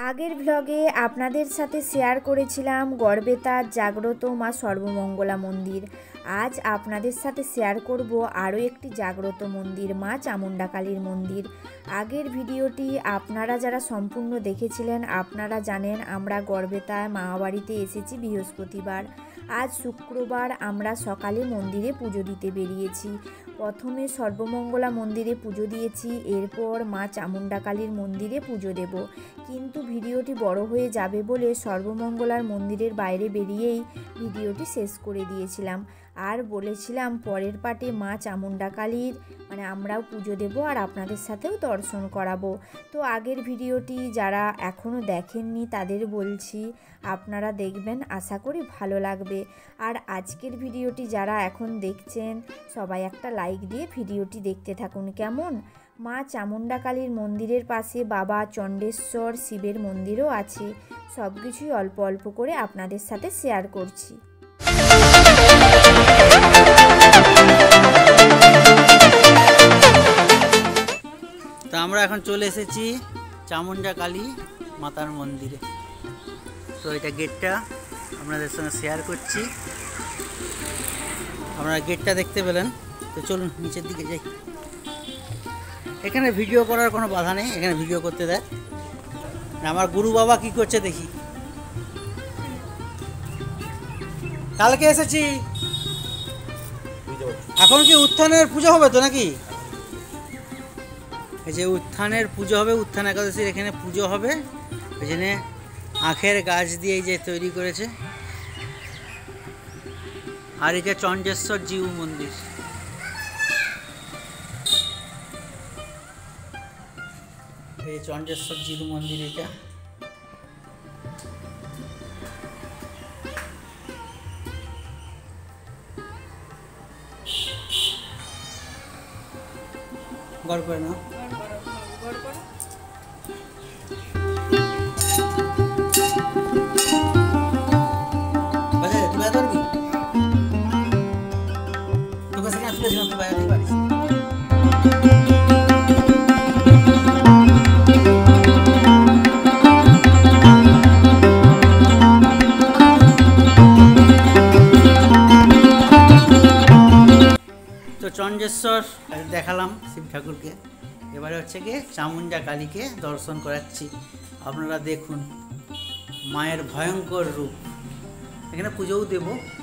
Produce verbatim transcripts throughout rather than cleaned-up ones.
আগের ব্লগে আপনাদের সাথে শেয়ার করেছিলাম গড়বেতার জাগ্রত মা সর্বমঙ্গলা মন্দির। আজ আপনাদের সাথে শেয়ার করব আরও একটি জাগ্রত মন্দির, মা চামুণ্ডা কালীর মন্দির। আগের ভিডিওটি আপনারা যারা সম্পূর্ণ দেখেছিলেন আপনারা জানেন আমরা গড়বেতায় মামাবাড়িতে এসেছি বৃহস্পতিবার। আজ শুক্রবার আমরা সকালে মন্দিরে পুজো দিতে বেরিয়েছি। প্রথমে সর্বমঙ্গলা মন্দিরে পুজো দিয়েছি, এরপর মা চামুণ্ডা কালীর মন্দিরে পুজো দেব। কিন্তু ভিডিওটি বড় হয়ে যাবে বলে সর্বমঙ্গলার মন্দিরের বাইরে বেরিয়েই ভিডিওটি শেষ করে দিয়েছিলাম। আর বলেছিলাম পরের পার্টে মা চামুণ্ডা কালীর মানে আমরাও পুজো দেব আর আপনাদের সাথেও দর্শন করাবো। তো আগের ভিডিওটি যারা এখনও দেখেননি তাদের বলছি আপনারা দেখবেন, আশা করি ভালো লাগবে। আর আজকের ভিডিওটি যারা এখন দেখছেন সবাই একটা লাইক দিয়ে ভিডিওটি দেখতে থাকুন কেমন। মা চামুণ্ডা কালীর মন্দিরের পাশে বাবা চণ্ডেশ্বর শিবের মন্দিরও আছে। সব কিছুই অল্প অল্প করে আপনাদের সাথে শেয়ার করছি। তো আমরা এখন চলে এসেছি চামুণ্ডা কালী মাতার মন্দিরে। তো এটা গেটটা আপনাদের সঙ্গে শেয়ার করছি, আপনারা গেটটা দেখতে পেলেন। তো চলুন নিচের দিকে যাই। এখানে ভিডিও করার কোনো বাধা নেই, এখানে ভিডিও করতে দেয়। আমার গুরু বাবা কি করছে দেখি। কালকে এসেছি, এখন কি উত্থানের পুজো হবে তো নাকি? এই যে উত্থানের পুজো হবে, উত্থান একাদশীর এখানে পুজো হবে। ওই জন্য আখের গাছ দিয়ে এই যে তৈরি করেছে। আর এই যে চণ্ডেশ্বর জিউ মন্দির, এই চণ্ডেশ্বর জিউ মন্দির এটা। গড় করে না চণ্ডেশ্বর দেখালাম শিব ঠাকুরকে, এবারে হচ্ছে গিয়ে চামুণ্ডা কালীকে দর্শন করাচ্ছি। আপনারা দেখুন মায়ের ভয়ঙ্কর রূপ। এখানে পুজোও দেব।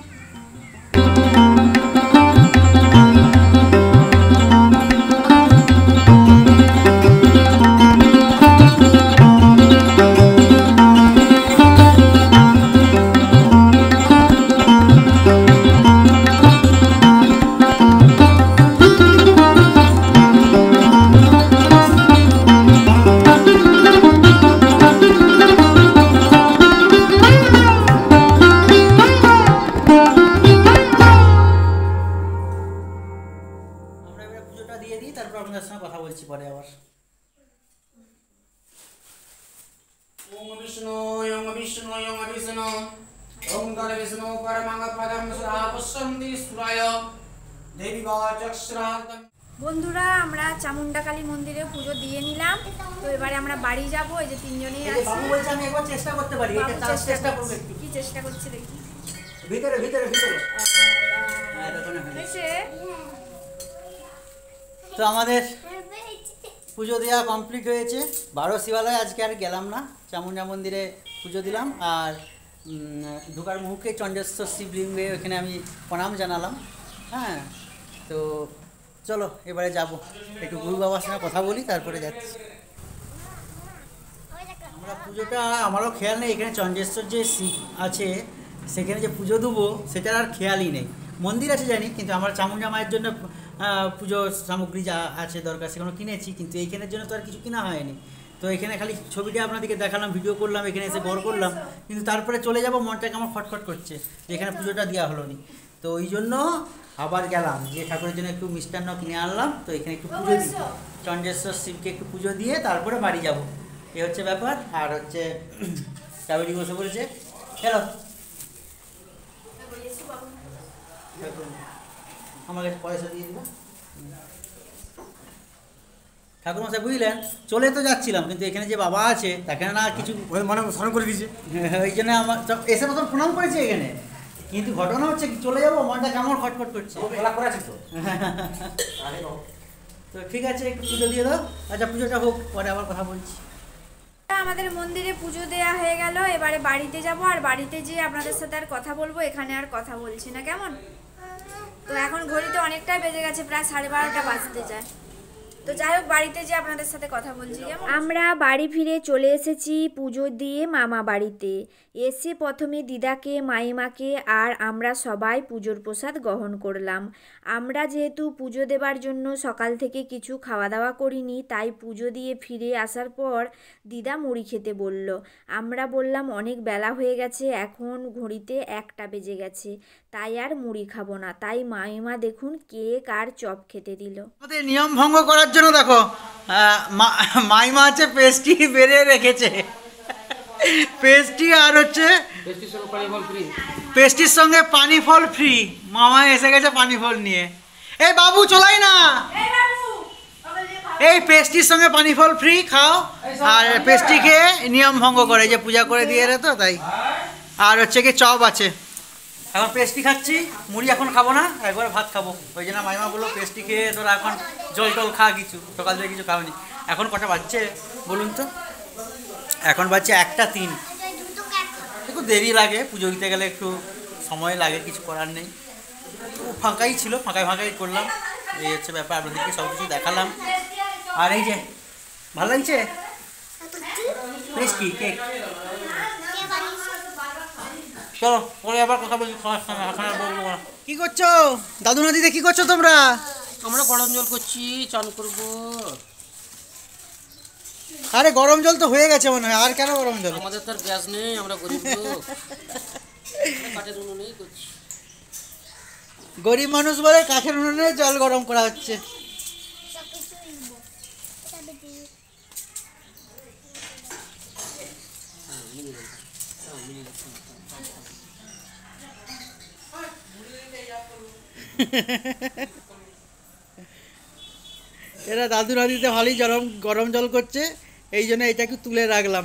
দিয়ে দিই, তারপর আপনাদের সঙ্গে কথা বলছি পরে আবার। ওম বিষ্ণু ওম বিষ্ণু ওম বিষ্ণু ওম কাল বিষ্ণু পরমাঙ্গ পদম সুরাপসন্তি সুরায় দেবী বাচক্ষ্রান্তম। বন্ধুরা আমরা চামুণ্ডা কালী মন্দিরে পুজো দিয়ে নিলাম। তো এবারে আমরা বাড়ি যাব। এই যে তিনজনেই আছি। বাবু বলছে আমি একবার চেষ্টা করতে পারি, এটা তার চেষ্টা করব একটু। কি চেষ্টা করছি দেখি। ভিতরে ভিতরে ভিতরে এসে তো আমাদের পুজো দেওয়া কমপ্লিট হয়েছে। বারো শিবালয় আজকে আর গেলাম না, চামুণ্ডা মন্দিরে পুজো দিলাম। আর ঢোকার মুখে চণ্ডেশ্বর শিবলিঙ্গে ওখানে আমি প্রণাম জানালাম। হ্যাঁ, তো চলো এবারে যাব, একটু গুরু বাবার সঙ্গে কথা বলি, তারপরে যাচ্ছি। আমরা পুজোটা আমারও খেয়াল নেই, এখানে চণ্ডেশ্বর যে শিব আছে সেখানে যে পুজো দেবো সেটার আর খেয়ালই নেই। মন্দির আছে জানি, কিন্তু আমার চামুণ্ডা মায়ের জন্য পুজো সামগ্রী যা আছে দরকার সেগুলো কিনেছি, কিন্তু এইখানের জন্য তো আর কিছু কেনা হয়নি। তো এখানে খালি ছবিটা আপনাদেরকে দেখালাম, ভিডিও করলাম, এখানে এসে গড় করলাম, কিন্তু তারপরে চলে যাব মনটাকে আমার খটখট করছে যে এখানে পুজোটা দেওয়া হলো নি। তো ওই জন্য আবার গেলাম যে ঠাকুরের জন্য একটু মিষ্টান্ন কিনে আনলাম। তো এখানে একটু পুজো দিই, চণ্ডেশ্বর শিবকে একটু পুজো দিয়ে তারপরে বাড়ি যাব, এই হচ্ছে ব্যাপার। আর হচ্ছে কাবেরি বসে পড়েছে। হ্যালো, আমার কাছে পয়সা দিয়ে দিবা। ঠাকুরমশাই বুঝলেন, চলে তো যাচ্ছিলাম, কিন্তু এখানে যে বাবা আছে তাকে না কিছু মানে স্নান করে দিয়েছে, ওই জন্য আমার তো এসে প্রথম প্রণাম করেছি এখানে, কিন্তু ঘটনা হচ্ছে কি চলে যাবো মনটা কেমন খটখট করছে। তো ঠিক আছে, একটু পুজো দিয়ে দাও। আচ্ছা পুজোটা হোক, পরে আবার কথা বলছি। আমাদের মন্দিরে পুজো দেয়া হয়ে গেল, এবারে বাড়িতে যাব, আর বাড়িতে যেয়ে আপনাদের সাথে আর কথা বলবো, এখানে আর কথা বলছি না, কেমন? তো এখন ঘড়িতে অনেকটাই বেজে গেছে, প্রায় সাড়ে বারোটা বাজতে যায়। তো যাই হোক, বাড়িতে যে আপনাদের সাথে কথা বলছি। আমরা বাড়ি ফিরে চলে এসেছি পুজো দিয়ে মামা বাড়িতে। এসে প্রথমে দিদাকে, মাইমাকে আর আমরা সবাই পুজোর প্রসাদ গ্রহণ করলাম। আমরা যেহেতু পুজো দেবার জন্য সকাল থেকে কিছু খাওয়া দাওয়া করিনি, তাই পুজো দিয়ে ফিরে আসার পর দিদা মুড়ি খেতে বলল। আমরা বললাম অনেক বেলা হয়ে গেছে, এখন ঘড়িতে একটা বেজে গেছে, তাই আর মুড়ি খাবো না। তাই মাইমা দেখুন কেক আর চপ খেতে দিল। আমাদের নিয়ম ভঙ্গ করার জন্য দেখো মাইমা হচ্ছে পেস্ট্রি বেড়ে রেখেছে, পেস্ট্রি আর হচ্ছে পেস্ট্রির সঙ্গে পানি ফল ফ্রি। মামা এসে গেছে পানি ফল নিয়ে। এই বাবু চলাই না, এই পেস্ট্রির সঙ্গে পানি ফল ফ্রি খাও। আর পেস্ট্রি খেয়ে নিয়ম ভঙ্গ করে, যে পূজা করে দিয়ে রে তো তাই। আর হচ্ছে কি চপ আছে। এখন পেস্ট্রি খাচ্ছি, মুড়ি এখন খাবো না, একবার ভাত খাবো। ওই জন্য মাইমা বললো পেস্ট্রি খেয়ে তোরা এখন জল টল খা কিছু, সকাল থেকে কিছু খাওনি। এখন কটা বাজছে বলুন তো? এখন বাজছে একটা তিন। একটু দেরি লাগে, পুজো দিতে গেলে একটু সময় লাগে, কিছু করার নেই। ফাঁকাই ছিল, ফাঁকায় ফাঁকাই করলাম। এই হচ্ছে ব্যাপার, আপনাদেরকে সব কিছু দেখালাম। আর এই যে ভালো লাগছে পেস্ট্রি কেক। চলো পরে আবার কথা বলছি, এখন আর বলবো না। কি করছো দাদু নাদিতে, কি করছো তোমরা? আমরা গরম জল করছি, চান করব। আরে গরম জল তো হয়ে গেছে মনে হয়, আর কেন গরম জল? আমাদের তো আর গ্যাস নেই, আমরা গরিব লোক, কাঠের উনুনেই করছি। গরিব মানুষ বলে কাঠের উনুনে জল গরম করা হচ্ছে। এরা দাদু নাদিতে ভালোই গরম গরম জল করছে, এই জন্য এটাকে তুলে রাখলাম।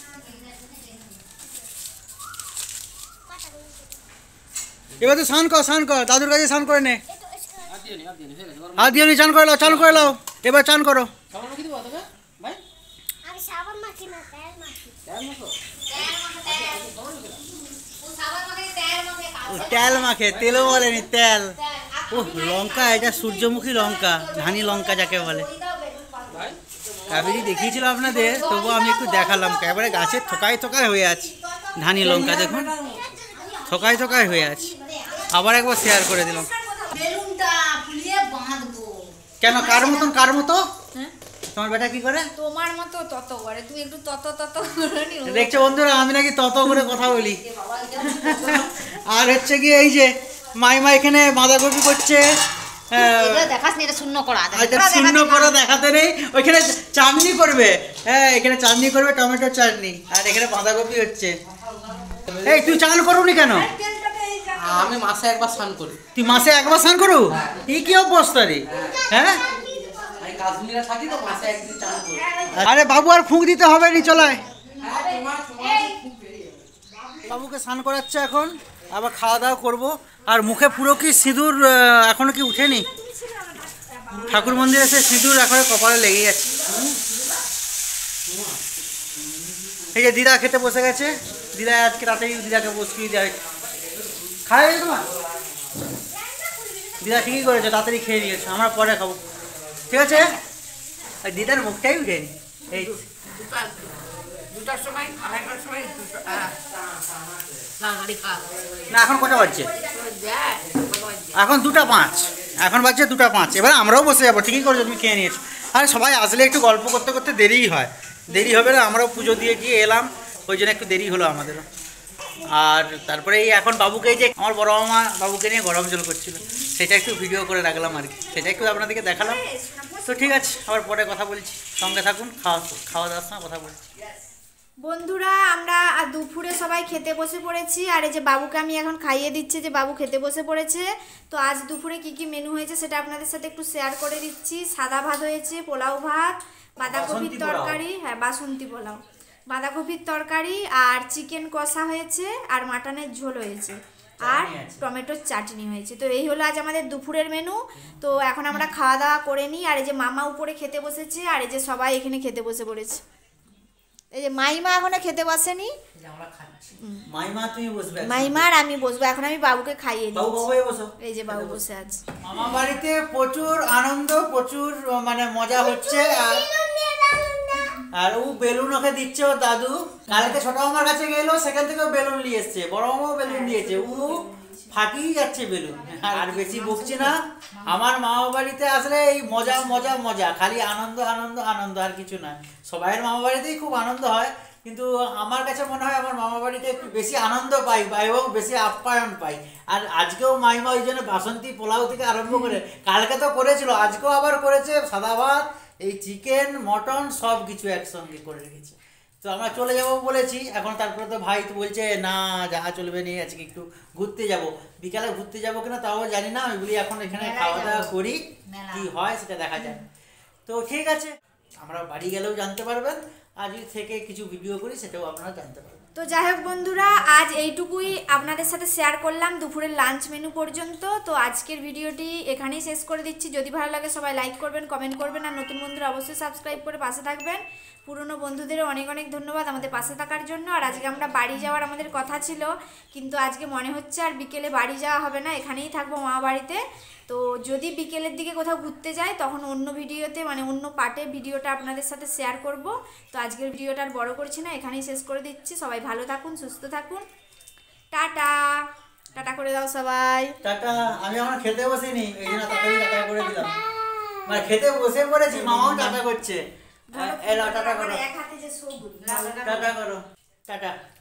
এবার তো স্নান কর, স্নান কর, দাদুর কাছে স্নান করে নে। হাত দিয়ে চান করে লাও, চান করে লাও, এবার চান করো। তেল মাখে, তেলও বলেনি তেল। ও লঙ্কা, এটা সূর্যমুখী লঙ্কা, ধানি লঙ্কা যাকে বলে। কাবেরি দেখিয়েছিল আপনাদের, তবুও আমি একটু দেখালাম। একেবারে গাছের থোকায় থোকায় হয়ে আছে ধানি লঙ্কা, দেখুন থোকায় থোকায় হয়ে আছে। আবার একবার শেয়ার করে দিলাম। কেন, কার মতন? কার মতো? তোমার বেটা কি করে? তোমার মতো তত করে, তুই একটু তত তত করে নি। দেখছো বন্ধুরা, আমি নাকি তত করে কথা বলি। আর হচ্ছে কি, এই যে মাইমা এখানে বাঁধাকপি করছে। শূন্য করা শূন্য করা দেখাতে নেই, ওইখানে চাটনি করবে। হ্যাঁ, এখানে চাটনি করবে, টমেটোর চাটনি। আর এখানে বাঁধাকপি হচ্ছে। এই তুই চান করবি কেন? আমি মাসে একবার স্নান করি। তুই মাসে একবার স্নান করু? এই কি অবস্থা রে? হ্যাঁ, কাশ্মীরে থাকি তো, মাসে একদিন চান করি। আরে বাবু আর ফুঁক দিতে হবে নি, চলায়। বাবুকে স্নান করাচ্ছে এখন, আবার খাওয়া দাওয়া করবো। আর মুখে পুরো কি সিঁদুর এখনো কি উঠেনি? ঠাকুর মন্দিরে এসে সিঁদুর এখনো কপালে লেগে গেছে। এই যে দিদা খেতে বসে গেছে। দিদা আজকে রাতেই দিদাকে বসিয়ে দেয়। খাওয়া গেছে তোমার? দিদা ঠিকই করেছে, তাড়াতাড়ি খেয়ে নিয়েছে, আমরা পরে খাবো, ঠিক আছে? আর দিদার মুখটাই উঠেনি। এই দুটার সময়, আড়াইটার সময় না, এখন কটা বাজছে? এখন দুটা পাঁচ, এখন বাজছে দুটা পাঁচ। এবার আমরাও বসে যাবো, ঠিকই করেছো, তুমি খেয়ে নিয়েছো। আরে সবাই আসলে একটু গল্প করতে করতে দেরিই হয়, দেরি হবে না? আমরাও পুজো দিয়ে গিয়ে এলাম, ওই জন্য একটু দেরি হলো আমাদেরও। আর তারপরে এই এখন বাবুকে, এই যে আমার বড় মামা বাবুকে নিয়ে গরম জল করছিল, সেটা একটু ভিডিও করে রাখলাম আর কি, সেটা একটু আপনাদেরকে দেখালাম। তো ঠিক আছে, আবার পরে কথা বলছি, সঙ্গে থাকুন, খাওয়া খাওয়া দাওয়ার সময় কথা বলছি। বন্ধুরা আমরা দুপুরে সবাই খেতে বসে পড়েছি, আর এই যে বাবুকে আমি এখন খাইয়ে দিচ্ছি, যে বাবু খেতে বসে পড়েছে। তো আজ দুপুরে কি কি মেনু হয়েছে সেটা আপনাদের সাথে একটু শেয়ার করে দিচ্ছি। সাদা ভাত হয়েছে, পোলাও ভাত, বাঁধাকপির তরকারি, হ্যাঁ বাসন্তী পোলাও, বাঁধাকপির তরকারি, আর চিকেন কষা হয়েছে, আর মাটনের ঝোল হয়েছে, আর টমেটোর চাটনি হয়েছে। তো এই হলো আজ আমাদের দুপুরের মেনু। তো এখন আমরা খাওয়া দাওয়া করে নিই। আর এই যে মামা উপরে খেতে বসেছে, আর এই যে সবাই এখানে খেতে বসে পড়েছে। এই যে মাইমা এখনো খেতে বসেনি, মাইমা তুমি বসবে, মাইমা আর আমি বসবো। এখন আমি বাবুকে খাইয়ে দিই। এই যে বাবু বসে আছে। মামা বাড়িতে প্রচুর আনন্দ, প্রচুর মানে মজা হচ্ছে। আর আর ও বেলুন ওকে দিচ্ছে ও দাদু। কালকে ছোট মামার কাছে গেলো, সেখান থেকে বেলুন নিয়ে এসছে, বড় মামাও বেলুন দিয়েছে। ও ফাটিয়ে যাচ্ছে বেলুন। আর বেশি বকছি না। আমার মামা বাড়িতে আসলে এই মজা মজা মজা, খালি আনন্দ আনন্দ আনন্দ, আর কিছু না। সবাইয়ের মামা বাড়িতেই খুব আনন্দ হয়, কিন্তু আমার কাছে মনে হয় আমার মামা বাড়িতে একটু বেশি আনন্দ পাই এবং বেশি আপ্যায়ন পাই। আর আজকেও মাইমা ওই জন্য বাসন্তী পোলাও থেকে আরম্ভ করে, কালকে তো করেছিল, আজকেও আবার করেছে সাদা ভাত, এই চিকেন মটন সব কিছু একসঙ্গে করে রেখেছে। তো আমরা চলে যাব বলেছি, এখন তারপরে তো ভাই তো বলছে না যাওয়া চলবে না, আজকে একটু ঘুরতে যাব। বিকালে ঘুরতে যাবো কিনা তাও জানি না, আমি বলি এখন এখানে খাওয়া দাওয়া করি, কি হয় সেটা দেখা যায়। তো ঠিক আছে, আমরা বাড়ি গেলেও জানতে পারবেন, আজ থেকে কিছু ভিডিও করি সেটাও আপনারা জানতে পারবেন। তো যাই হোক বন্ধুরা, আজ এইটুকুই আপনাদের সাথে শেয়ার করলাম দুপুরের লাঞ্চ মেনু পর্যন্ত। তো আজকের ভিডিওটি এখানেই শেষ করে দিচ্ছি। যদি ভালো লাগে সবাই লাইক করবেন, কমেন্ট করবেন, আর নতুন বন্ধুরা অবশ্যই সাবস্ক্রাইব করে পাশে থাকবেন। পুরনো বন্ধুদেরও অনেক অনেক ধন্যবাদ আমাদের পাশে থাকার জন্য। আর আজকে আমরা বাড়ি যাওয়ার আমাদের কথা ছিল, কিন্তু আজকে মনে হচ্ছে আর বিকেলে বাড়ি যাওয়া হবে না, এখানেই থাকবো মামা বাড়িতে। তো যদি বিকেলের দিকে কোথাও ঘুরতে যাই তখন অন্য ভিডিওতে মানে অন্য পার্টে ভিডিওটা আপনাদের সাথে শেয়ার করব। তো আজকের ভিডিওটা আর বড় করছি না, এখানেই শেষ করে দিচ্ছি। সবাই ভালো থাকুন, সুস্থ থাকুন, টাটা টাটা করে দাও সবাই। টাটা। আমি এখন খেতে বসিনি, এই জন্য তাড়াতাড়ি টাটা করে দিলাম। মানে খেতে বসে পড়েছি, মামাও টাটা করছে। এলা টাটা করো, এক হাতে যে সবুজ টাটা করো, টাটা।